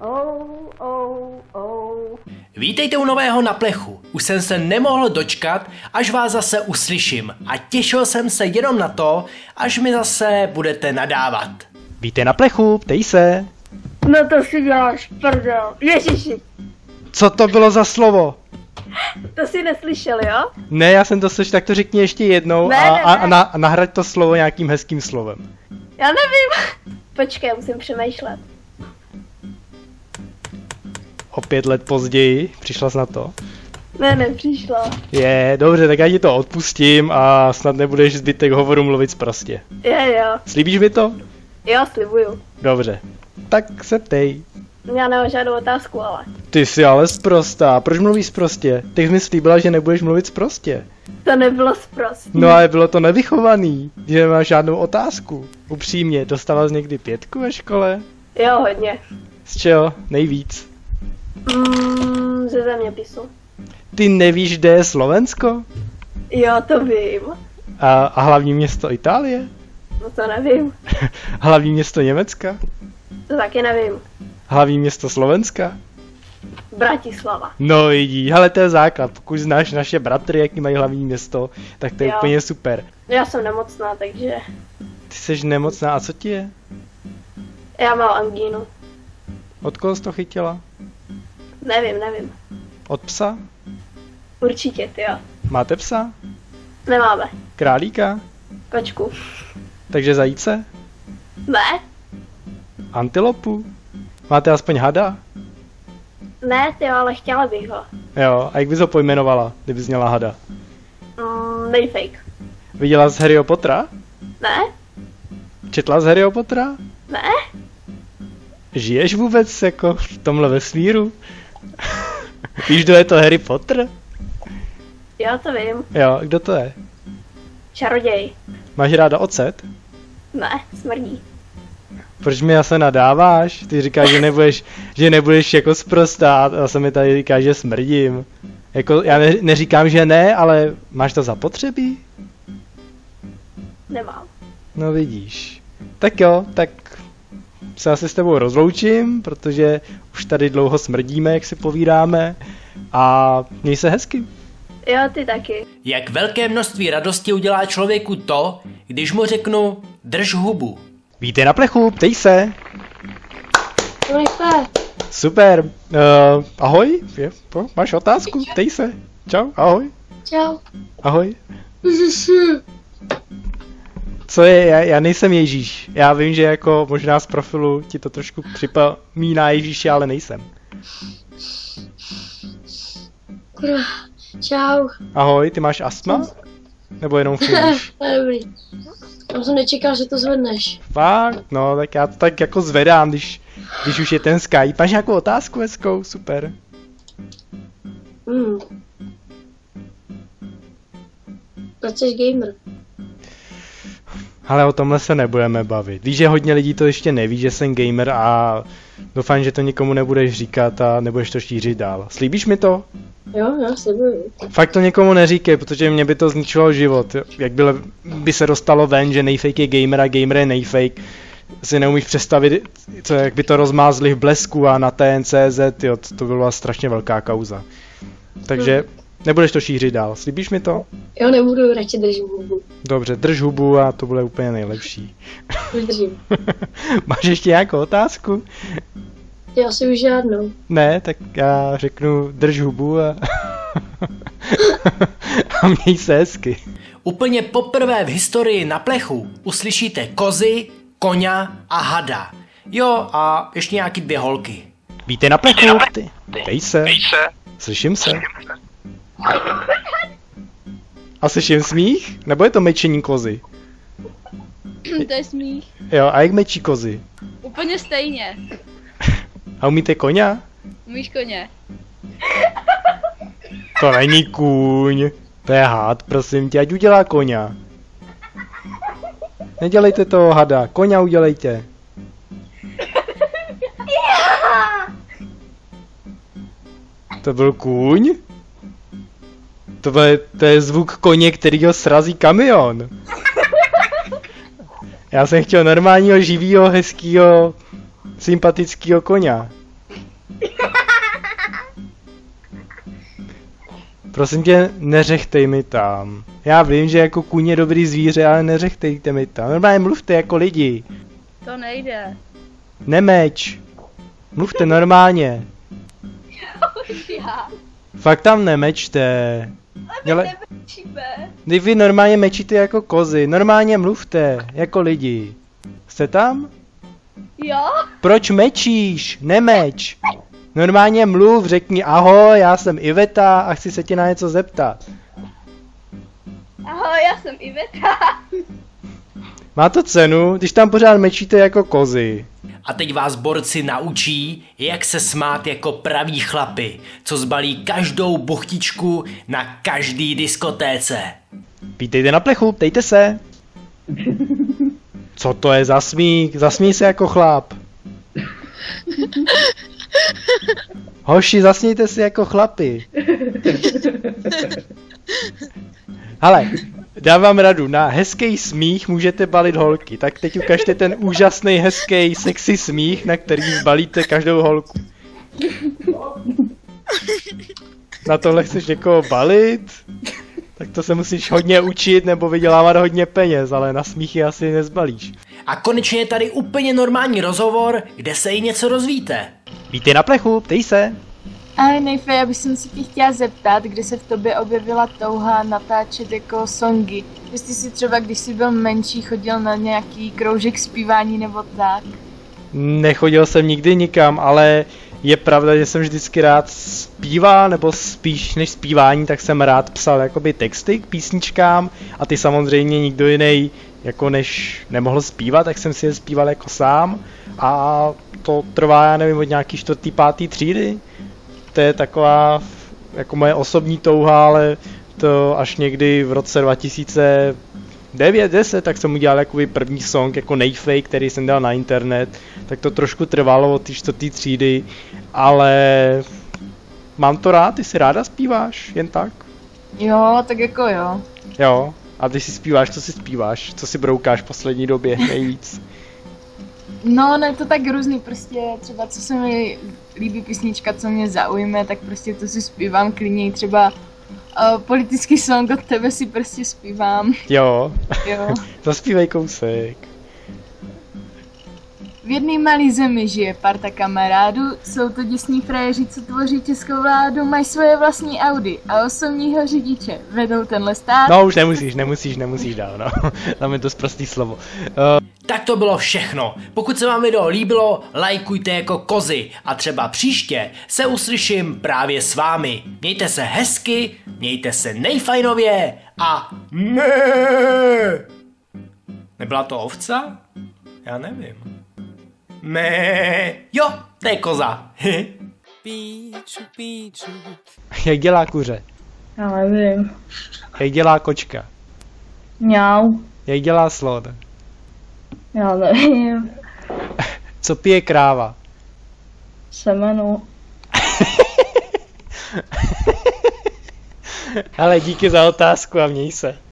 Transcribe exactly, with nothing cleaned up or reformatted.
Oh, oh, oh. Vítejte u nového Na plechu. Už jsem se nemohl dočkat, až vás zase uslyším a těšil jsem se jenom na to, až mi zase budete nadávat. Vítej na plechu, ptej se. No to si děláš prdel. Ježiši, Co to bylo za slovo? to si neslyšel, jo? Ne, já jsem to slyšel, tak to řekni ještě jednou Ne, a, ne, a, ne. a, na, a nahrať to slovo nějakým hezkým slovem. Já nevím. Počkej, musím přemýšlet. O pět let později, přišla jsi na to? Ne, nepřišla. Je, dobře, tak já ti to odpustím a snad nebudeš zbytek hovoru mluvit sprostě. Je, jo. Slíbíš mi to? Jo, slibuju. Dobře. Tak se ptej. Já nemám žádnou otázku, ale. Ty jsi ale sprostá, proč mluvíš sprostě? Ty jsi mi slíbila, že nebudeš mluvit sprostě. To nebylo sprostý. No ale bylo to nevychovaný, že nemáš žádnou otázku. Upřímně, dostala jsi někdy pětku ve škole? Jo, hodně. Z čeho? Nejvíc. Mm, ze zeměpisu. Ty nevíš, kde je Slovensko? Jo, to vím. A, a hlavní město Itálie? No to nevím. Hlavní město Německa? To taky nevím. Hlavní město Slovenska? Bratislava. No vidí, ale to je základ. Pokud znáš naše bratry, jaký mají hlavní město, tak to je Jo. úplně super. Já jsem nemocná, takže Ty jsi nemocná, a co ti je? já mám angínu. Od koho jsi to chytila? Nevím, nevím. Od psa? Určitě, ty jo. Máte psa? Nemáme. Králíka? Kočku. Takže zajíce? Ne? Antilopu? Máte aspoň hada? Ne, ty jo, ale chtěla bych ho. Jo, a jak bys ho pojmenovala, kdybys měla hada? Mm, nejfake. Viděla jsi Harryho Pottera? Ne? Četla jsi Harryho Pottera? Ne? Žiješ vůbec jako v tomhle vesmíru? Víš, kdo je to Harry Potter? Jo, to vím. Jo, kdo to je? Čaroděj. Máš ráda ocet? Ne, smrdí. Proč mi zase nadáváš? Ty říkáš, že nebudeš, že nebudeš jako sprostá a se mi tady říkáš, že smrdím. Jako, já ne, neříkám, že ne, ale máš to zapotřebí? Nemám. No vidíš. Tak jo, tak se asi s tebou rozloučím, protože už tady dlouho smrdíme, jak si povídáme. A měj se hezky. Jo, ty taky. Jak velké množství radosti udělá člověku to, když mu řeknu drž hubu. Vítej na plechu, ptej se. Rychle. Super. Uh, ahoj, je, po, máš otázku? Ptej se. Čau, ahoj. Čau. Ahoj. Co je, já, já nejsem Ježíš. Já vím, že jako možná z profilu ti to trošku připomíná Ježíši, ale nejsem. Kurva. Čau. Ahoj, ty máš astma? Nebo jenom funguješ? Dobrý. Já jsem nečekal, že to zvedneš. Fakt? No, tak já to tak jako zvedám, když, když už je ten Skype. Máš nějakou otázku hezkou? Super. Hmm. Proč jsi gamer? Ale o tomhle se nebudeme bavit. Víš, že hodně lidí to ještě neví, že jsem gamer a doufám, že to nikomu nebudeš říkat a nebudeš to šířit dál. Slíbíš mi to? Jo, já slibuju. Fakt to někomu neříkej, protože mě by to zničilo život. Jak by, by se dostalo ven, že nejfake je gamer a gamer je nejfake. Si neumíš představit, co, jak by to rozmázli v Blesku a na T N C Z, jo, to, to byla strašně velká kauza. Takže nebudeš to šířit dál. Slíbíš mi to? Jo, nebudu, radši držím hubu. Dobře, drž hubu a to bude úplně nejlepší. Vydržím. Máš ještě nějakou otázku? Já si už žádnou. Ne, tak já řeknu drž hubu a, a měj se hezky. Úplně poprvé v historii Na plechu uslyšíte kozy, koňa a hada. Jo, a ještě nějaký dvě holky. Vítej na plechu, ty. Dej se. Slyším se. A slyším smích? Nebo je to mečení kozy? To je smích. Jo, a jak mečí kozy? Úplně stejně. A umíte koňa? Umíš koně. To není kůň. To je had, prosím tě, ať udělá koňa. Nedělejte toho hada, koňa udělejte. To byl kůň? To, byl, to je zvuk koně, který ho srazí kamion. Já jsem chtěl normálního, živýho, hezkýho, sympatickýho koně. Prosím tě, neřechtej mi tam. Já vím, že jako kůň je dobrý zvíře, ale neřechtejte mi tam. Normálně mluvte jako lidi. To nejde. Nemeč. Mluvte normálně. Já. Fakt tam nemečte. Ale Nebečíme. vy normálně mečíte jako kozy. Normálně mluvte jako lidi. Jste tam? Jo? Proč mečíš? Nemeč. Normálně mluv, řekni ahoj, já jsem Iveta a chci se tě na něco zeptat. Ahoj, já jsem Iveta. Má to cenu, když tam pořád mečíte jako kozy. A teď vás borci naučí, jak se smát jako praví chlapy, co zbalí každou buchtičku na každý diskotéce. Vítejte na plechu, ptejte se. Co to je za smích? Zasmí se jako chlap. Hoši, zasmějte si jako chlapi. Hele, dávám radu, na hezký smích můžete balit holky, tak teď ukažte ten úžasný, hezký, sexy smích, na který zbalíte každou holku. Na tohle chceš někoho balit? Tak to se musíš hodně učit nebo vydělávat hodně peněz, ale na smíchy asi nezbalíš. A konečně je tady úplně normální rozhovor, kde se i něco rozvíte. Vítej na plechu, ptej se. Ale nejfe, já bych se tě chtěla zeptat, kdy se v tobě objevila touha natáčet jako songy. Jestli jsi třeba, když jsi byl menší, chodil na nějaký kroužek zpívání nebo tak. Nechodil jsem nikdy nikam, ale je pravda, že jsem vždycky rád zpíval, nebo spíš než zpívání, tak jsem rád psal jakoby texty k písničkám a ty samozřejmě nikdo jiný jako než nemohl zpívat, tak jsem si je zpíval jako sám a to trvá, já nevím, od nějaký čtvrtý, pátý třídy. To je taková jako moje osobní touha, ale to až někdy v roce dva tisíce devět deset, tak jsem udělal jakoby první song jako nejfake, který jsem dal na internet, tak to trošku trvalo od té čtvrtý třídy, ale mám to rád, ty si ráda zpíváš, jen tak? Jo, tak jako jo. Jo, a ty si zpíváš, co si zpíváš, co si broukáš v poslední době nejvíc? No, ne, to tak různý, prostě třeba co se mi líbí písnička, co mě zaujme, tak prostě to si zpívám klidněji, třeba uh, politický song od tebe si prostě zpívám, Jo, jo. zaspívej kousek. V jedné malé zemi žije parta kamarádů, jsou to děsní frajeři, co tvoří českou vládu, mají svoje vlastní Audi a osobního řidiče, vedou tenhle stát. No už nemusíš, nemusíš, nemusíš dál, no. Tam je to prostý slovo. Uh, Tak to bylo všechno. Pokud se vám video líbilo, lajkujte jako kozy a třeba příště se uslyším právě s vámi. Mějte se hezky, mějte se nejfajnově a ne. Nebyla to ovca? Já nevím. Ne. Jo, to je koza. Píču, píču. jak dělá kuře? Já nevím. Jak dělá kočka? Mňau. Jak dělá slon? Já nevím. Co pije kráva? Semeno. Ale díky za otázku a měj se.